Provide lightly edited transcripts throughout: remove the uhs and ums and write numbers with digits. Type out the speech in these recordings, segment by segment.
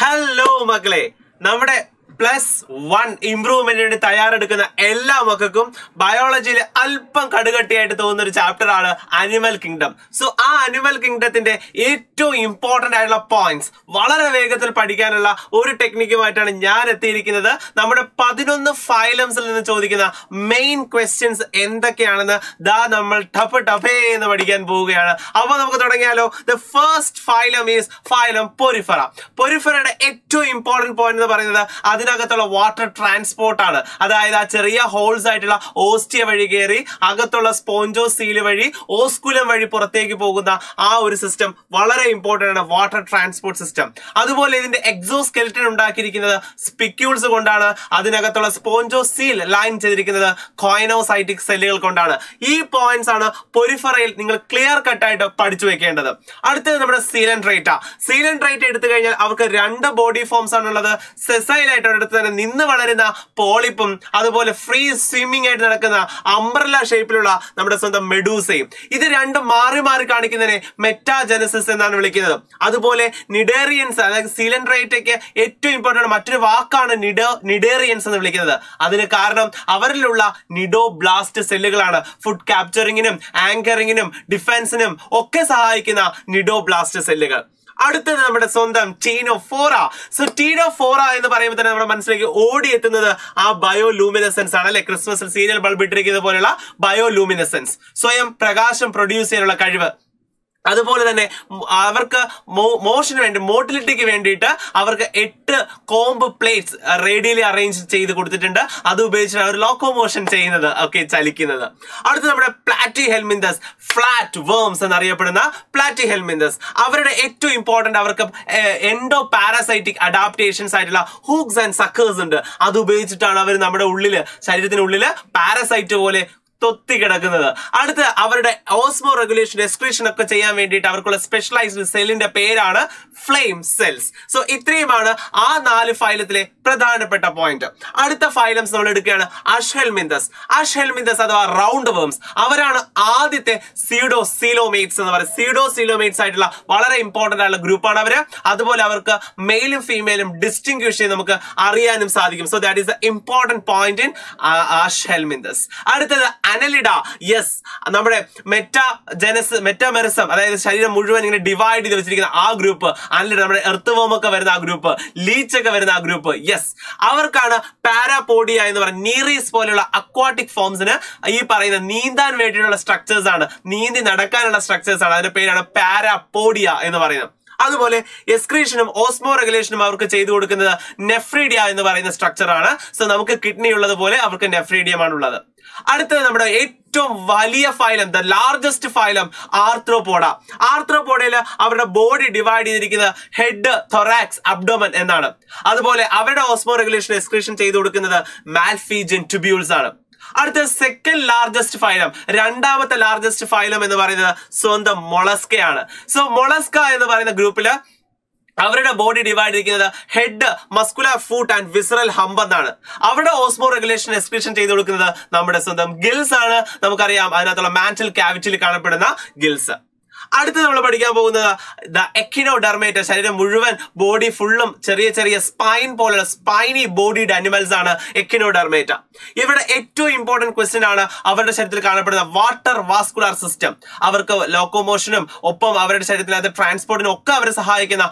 Hello, Makle. Namade +1 improvement തയ്യാറെടുക്കുന്ന എല്ലാ മക്കൾക്കും ബയോളജിയിൽ അല്പം കടുകട്ടിയായിട്ട് തോന്നുന്ന ഒരു ചാപ്റ്റർ ആണ് അനിമൽ കിങ്ഡം. സോ ആ അനിമൽ കിങ്ഡത്തിന്റെ ഏറ്റവും ഇമ്പോർട്ടന്റ് ആയിട്ടുള്ള പോയിന്റ്സ് വളരെ വേഗത്തിൽ പഠിക്കാനുള്ള ഒരു ടെക്നിക്കുമായിട്ടാണ് ഞാൻ എത്തിയിരിക്കുന്നത്. നമ്മുടെ 11 ഫൈലംസിൽ നിന്ന് ചോദിക്കുന്ന മെയിൻ ക്വസ്റ്റ്യൻസ് എന്തൊക്കെയാണെന്ന് നമ്മൾ ടഫേ എന്ന് പഠിക്കാൻ പോവുകയാണ്. അപ്പൊ നമുക്ക് തുടങ്ങിയാലോ. The first phylum is phylum porifera. പൊരിഫറയുടെ ഏറ്റവും ഇമ്പോർട്ടന്റ് പോയിന്റ് എന്ന് പറയുന്നത് അതിനകത്തുള്ള വാട്ടർ ട്രാൻസ്പോർട്ട് ആണ്. അതായത് ആ ചെറിയ ഹോൾസ് ആയിട്ടുള്ള ഓസ്റ്റിയ വഴി കയറി അകത്തുള്ള സ്പോഞ്ചോ സീല് വഴി ഓസ്കുലം വഴി പുറത്തേക്ക് പോകുന്ന ആ ഒരു സിസ്റ്റം വളരെ ഇമ്പോർട്ടന്റ് ആണ്, വാട്ടർ ട്രാൻസ്പോർട്ട് സിസ്റ്റം. അതുപോലെ ഇതിന്റെ എക്സോസ്കെൽറ്റൻ ഉണ്ടാക്കിയിരിക്കുന്നത് സ്പിക്യൂൾസ് കൊണ്ടാണ്. അതിനകത്തുള്ള സ്പോഞ്ചോ സീൽ ലൈൻ ചെയ്തിരിക്കുന്നത് കോയിനോസൈറ്റിക് സെല്ലുകൾ കൊണ്ടാണ്. ഈ പോയിന്റ്സ് ആണ് പൊരിഫറയിൽ നിങ്ങൾ ക്ലിയർ കട്ടായിട്ട് പഠിച്ചു വെക്കേണ്ടത്. അടുത്തത് നമ്മുടെ സീലൻഡ്രേറ്റ. സീലൻഡ്രേറ്റ എടുത്തു കഴിഞ്ഞാൽ അവർക്ക് 2 ബോഡി ഫോംസ് ആണുള്ളത്. സെസൈൽ ആയിട്ട് അടുത്ത് തന്നെ നിന്ന് വളരുന്ന പോളിപ്പും അതുപോലെ ഫ്രീ സ്വിമ്മിംഗ് ആയിട്ട് നടക്കുന്ന അംബ്രല്ല ഷേപ്പിലുള്ള നമ്മുടെ സ്വന്തം മെഡൂസയും. ഇത് രണ്ടും മാറി മാറി കാണിക്കുന്നതിനെ മെറ്റാജനസിസ് എന്നാണ് വിളിക്കുന്നത്. അതുപോലെ നിഡേറിയൻസ്, അതായത് സീലൻഡ്രേറ്റയ്ക്ക് ഏറ്റവും ഇമ്പോർട്ടന്റ് മറ്റൊരു വാക്കാണ് നിഡേറിയൻസ് എന്ന് വിളിക്കുന്നത്. അതിന് കാരണം അവരിലുള്ള നിഡോബ്ലാസ്റ്റ് സെല്ലുകളാണ്. ഫുഡ് ക്യാപ്ചറിങ്ങിനും ആങ്കറിങ്ങിനും ഡിഫൻസിനും ഒക്കെ സഹായിക്കുന്ന നിഡോബ്ലാസ്റ്റ് സെല്ലുകൾ. അടുത്തത് നമ്മുടെ സ്വന്തം ടീനോഫോറ. സോ ടീനോഫോറ എന്ന് പറയുമ്പോൾ തന്നെ നമ്മുടെ മനസ്സിലേക്ക് ഓടിയെത്തുന്നത് ആ ബയോലൂമിനസെൻസ് ആണ്, അല്ലെ? ക്രിസ്മസിൽ സീരിയൽ ബൾബ് ഇട്ടിരിക്കുന്ന പോലെയുള്ള ബയോലൂമിനസെൻസ്, സ്വയം പ്രകാശം പ്രൊഡ്യൂസ് ചെയ്യാനുള്ള കഴിവ്. അതുപോലെ തന്നെ അവർക്ക് മോഷന് വേണ്ടി, മോട്ടിലിറ്റിക്ക് വേണ്ടിയിട്ട് അവർക്ക് 8 കോംബ് പ്ലേറ്റ്സ് റേഡിയലി അറേഞ്ച് ചെയ്ത് കൊടുത്തിട്ടുണ്ട്. അത് ഉപയോഗിച്ചിട്ടാണ് അവർ ലോക്കോമോഷൻ ചെയ്യുന്നത്, ചലിക്കുന്നത്. അടുത്ത് നമ്മുടെ പ്ലാറ്റി ഹെൽമിന്തസ്, ഫ്ലാറ്റ് വേംസ് എന്നറിയപ്പെടുന്ന പ്ലാറ്റി ഹെൽമിന്തസ്. അവരുടെ ഏറ്റവും ഇമ്പോർട്ടന്റ് അവർക്ക് എൻഡോ പാരാസൈറ്റിക് അഡാപ്റ്റേഷൻസ് ആയിട്ടുള്ള ഹൂക്സ് ആൻഡ് സക്കേഴ്സ് ഉണ്ട്. അത് ഉപയോഗിച്ചിട്ടാണ് അവർ നമ്മുടെ ഉള്ളില്, ശരീരത്തിനുള്ളില് പാരസൈറ്റ് പോലെ തൊത്തി കിടക്കുന്നത്. അടുത്ത് അവരുടെ ഓസ്മോ റെഗുലേഷൻ, എക്സ്ക്രീഷൻ ഒക്കെ ചെയ്യാൻ വേണ്ടിയിട്ട് അവർക്കുള്ള സ്പെഷ്യലൈസ്ഡ് സെല്ലിന്റെ പേരാണ് ഫ്ലെയിം സെൽസ്. സോ ഇത്രയുമാണ് ആ 4 ഫൈലത്തിലെ പ്രധാനപ്പെട്ട പോയിന്റ്. അടുത്ത ഫൈലംസ് നമ്മൾ എടുക്കുകയാണ് അഷ്ഹെൽമിന്തസ്. അഷ്ഹെൽമിന്തസ് അഥവാ റൗണ്ട് വേംസ്. അവരാണ് ആദ്യത്തെ സ്യൂഡോസീലോമേറ്റ്സ് എന്ന് പറയുന്നത്. സ്യൂഡോസീലോമേറ്റ്സ് ആയിട്ടുള്ള വളരെ ഇമ്പോർട്ടന്റ് ആയിട്ടുള്ള ഗ്രൂപ്പാണ് അവര്. അതുപോലെ അവർക്ക് മെയിലും ഫീമെയിലും ഡിസ്റ്റിങ്ക്വിഷ് ചെയ്ത് നമുക്ക് അറിയാനും സാധിക്കും. So that is the important point in aschelminthes. അടുത്തത് അനലിഡ. യെസ്, നമ്മുടെ മെറ്റാമെറിസം, അതായത് ശരീരം മുഴുവൻ ഇങ്ങനെ ഡിവൈഡ് ചെയ്ത് വെച്ചിരിക്കുന്ന ആ ഗ്രൂപ്പ് അനലിഡ. നമ്മുടെ എർത്ത് വോം ഒക്കെ വരുന്ന ആ ഗ്രൂപ്പ്, ലീച്ച് ഒക്കെ വരുന്ന ആ ഗ്രൂപ്പ്. യെസ്, അവർക്കാണ് പാരാപോഡിയ എന്ന് പറയുന്ന നീറീസ് പോലെയുള്ള അക്വാട്ടിക് ഫോംസിന് ഈ പറയുന്ന നീന്താൻ വേണ്ടിയിട്ടുള്ള സ്ട്രക്ചേഴ്സ് ആണ്, നീന്തി നടക്കാനുള്ള സ്ട്രക്ചേഴ്സ് ആണ്. അതിന്റെ പേരാണ് പാരാപോഡിയ എന്ന് പറയുന്നത്. അതുപോലെ എക്സ്ക്രീഷനും ഓസ്മോ റെഗുലേഷനും അവർക്ക് ചെയ്തു കൊടുക്കുന്നത് നെഫ്രീഡിയ എന്ന് പറയുന്ന സ്ട്രക്ചർ ആണ്. സോ നമുക്ക് കിഡ്നി ഉള്ളത് പോലെ അവർക്ക് നെഫ്രീഡിയമാണ് ഉള്ളത്. അടുത്തത് നമ്മുടെ ഏറ്റവും വലിയ phylum, the largest phylum, arthropoda. ആർത്രോപോഡയിൽ അവരുടെ ബോഡി ഡിവൈഡ് ചെയ്തിരിക്കുന്നത് ഹെഡ്, തൊറാക്സ്, അബ്ഡോമൻ എന്നാണ്. അതുപോലെ അവരുടെ ഓസ്മോ റെഗുലേഷൻ, എക്സ്ക്രീഷൻ ചെയ്തു കൊടുക്കുന്നത് മാൽഫീജിയൻ ട്യൂബ്യൂൾസ് ആണ്. അടുത്ത സെക്കൻഡ് ലാർജസ്റ്റ് ഫൈലം, രണ്ടാമത്തെ ലാർജസ്റ്റ് ഫൈലം എന്ന് പറയുന്നത് സ്വന്തം മൊളസ്കയാണ്. സോ മൊളസ്ക എന്ന് പറയുന്ന ഗ്രൂപ്പില് അവരുടെ ബോഡി ഡിവൈഡ് ചെയ്തിരിക്കുന്നത് head, muscular foot and visceral hump എന്നാണ്. അവരുടെ ഓസ്മോ റെഗുലേഷൻ, എക്സ്ക്രീഷൻ ചെയ്ത് കൊടുക്കുന്നത് നമ്മുടെ സ്വന്തം ഗിൽസ് ആണ്. നമുക്കറിയാം അതിനകത്തുള്ള മാന്റൽ കാവിറ്റിയിൽ കാണപ്പെടുന്ന ഗിൽസ്. അടുത്ത് നമ്മൾ പഠിക്കാൻ പോകുന്നത് ദ എക്കിനോഡെർമേറ്റ. ശരീരം മുഴുവൻ, ബോഡി ഫുള്ളും ചെറിയ ചെറിയ സ്പൈൻ പോലുള്ള സ്പൈനി ബോഡിഡ് അനിമൽസ് ആണ് എക്കിനോഡെർമേറ്റ. ഇവിടെ ഏറ്റവും ഇമ്പോർട്ടന്റ് ക്വസ്റ്റ്യൻ ആണ് അവരുടെ ശരീരത്തിൽ കാണപ്പെടുന്ന വാട്ടർ വാസ്കുലാർ സിസ്റ്റം. അവർക്ക് ലോക്കോമോഷനും ഒപ്പം അവരുടെ ശരീരത്തിനകത്ത് ട്രാൻസ്പോർട്ടിനും ഒക്കെ അവരെ സഹായിക്കുന്ന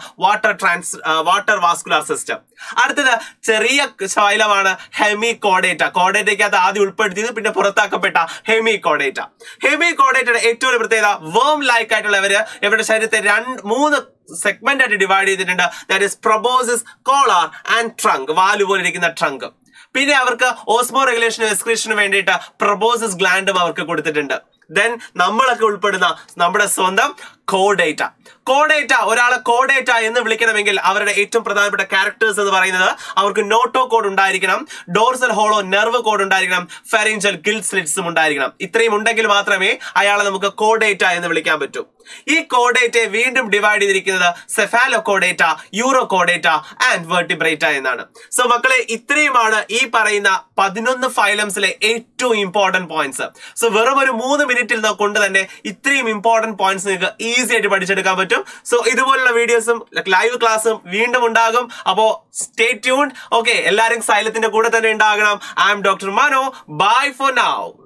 വാട്ടർ വാസ്കുലാർ സിസ്റ്റം. അടുത്തത് ചെറിയ ഫൈലമാണ് ഹെമികോഡേറ്റ. കോഡേറ്റയ്ക്കകത്ത് ആദ്യം ഉൾപ്പെടുത്തിയത് പിന്നെ പുറത്താക്കപ്പെട്ട ഹെമികോഡേറ്റ. ഹെമികോഡേറ്റയുടെ ഏറ്റവും പ്രത്യേകത വേം ലൈക്ക് ആയിട്ടുള്ളവര് ഇവരുടെ ശരീരത്തെ 3 സെഗ്മെന്റ് ആയിട്ട് ഡിവൈഡ് ചെയ്തിട്ടുണ്ട്. That is proboscis, collar and trunk. വാല് പോലെ ഇരിക്കുന്ന ട്രങ്ക്. പിന്നെ അവർക്ക് ഓസ്മോ റെഗുലേഷനും എക്സ്ക്രീഷനും വേണ്ടിയിട്ട് പ്രൊബോസിസ് ഗ്ലാൻഡും അവർക്ക് കൊടുത്തിട്ടുണ്ട്. ദെൻ നമ്മളൊക്കെ ഉൾപ്പെടുന്ന നമ്മുടെ സ്വന്തം കോഡേറ്റ. കോഡേറ്റ, ഒരാളെ കോഡേറ്റ എന്ന് വിളിക്കണമെങ്കിൽ അവരുടെ ഏറ്റവും പ്രധാനപ്പെട്ട ക്യാരക്ടേഴ്സ് എന്ന് പറയുന്നത് അവർക്ക് നോട്ടോ കോഡ് ഉണ്ടായിരിക്കണം, ഡോർസൽ ഹോളോ നെർവ് കോഡ് ഉണ്ടായിരിക്കണം, ഫെറിഞ്ചൽ ഗിൽ സ്ലിറ്റ്സും ഉണ്ടായിരിക്കണം. ഇത്രയും ഉണ്ടെങ്കിൽ മാത്രമേ അയാളെ നമുക്ക് കോഡേറ്റ എന്ന് വിളിക്കാൻ പറ്റൂ. ഈ കോഡേറ്റയെ വീണ്ടും ഡിവൈഡ് ചെയ്തിരിക്കുന്നത് cephalochordata, urochordata and vertebrata എന്നാണ്. സോ മക്കളെ, ഇത്രയുമാണ് ഈ പറയുന്ന 11 ഫൈലംസിലെ ഏറ്റവും ഇമ്പോർട്ടന്റ് പോയിന്റ്സ്. സോ വെറും ഒരു 3 മിനിറ്റിൽ കൊണ്ട് തന്നെ ഇത്രയും ഇമ്പോർട്ടന്റ് പോയിന്റ്സ് നിങ്ങൾക്ക് ഈസി ആയിട്ട് പഠിച്ചെടുക്കാൻ പറ്റും. സോ ഇതുപോലുള്ള വീഡിയോസും ലൈവ് ക്ലാസ്സും വീണ്ടും ഉണ്ടാകും. അപ്പോ സ്റ്റേ ട്യൂൺഡ്. ഓക്കെ, എല്ലാവരും സൈലത്തിന്റെ കൂടെ തന്നെ ഉണ്ടാകണം. I am doctor Mano. Bye for now.